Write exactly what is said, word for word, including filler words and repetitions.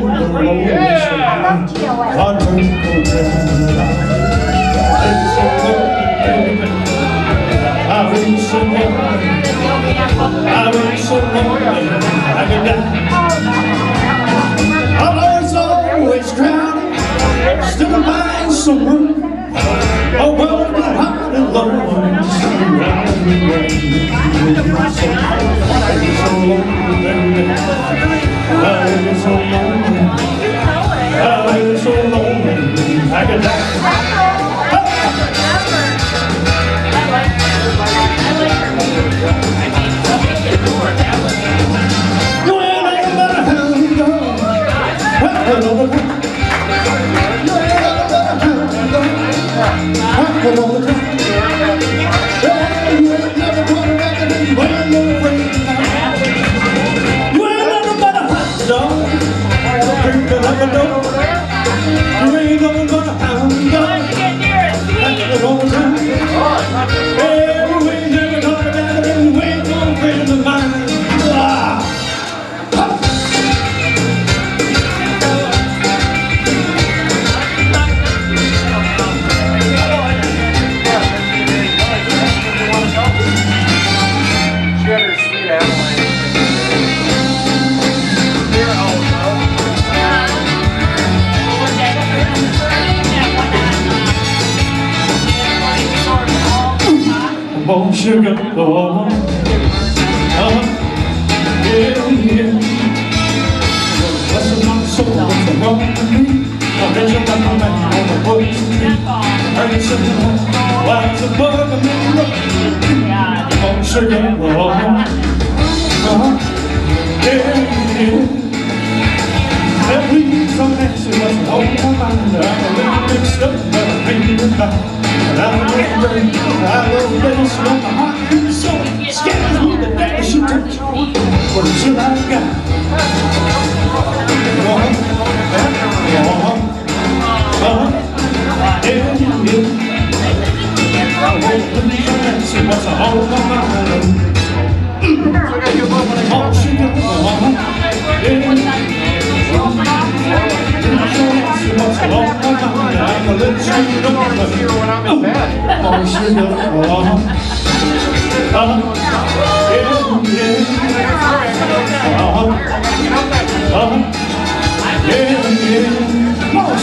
Always crowded, still find some room. Oh, well, but hard and low, just around the way. So lonely, baby. I'm so lonely. I'm so lonely. I could die. You ain't never better have me go. Hello. Happen all the time. Yeah, you ain't never gonna reckon it when you're afraid to find. You ain't never but a hot dog, creeping up a door. You ain't never but a hound dog, happen all the time. Yeah, you ain't never gonna reckon it when you're afraid to find. Oh, sugar, oh, uh, yeah, yeah. Bless my soul, what's wrong with me? I'm reaching up my man on the woods tree. Heard something like a bug in the road. Oh, sugar, oh, uh, yeah, yeah. That weed from Nancy wasn't on my mind. I'm a little mixed up, but I'm thinking about. And I'm a little brain, I love this, but my heart is so scares me the day she touched me. What is it I got? Uh-huh, uh-huh, uh-huh, yeah, yeah. I won't believe that she was all on my mind. Oh, she got, uh-huh, yeah. I'm a little shaken up here when I'm in bed. Oh, sugar, uh-huh, uh-huh, yeah, yeah, uh-huh, uh-huh, yeah, yeah.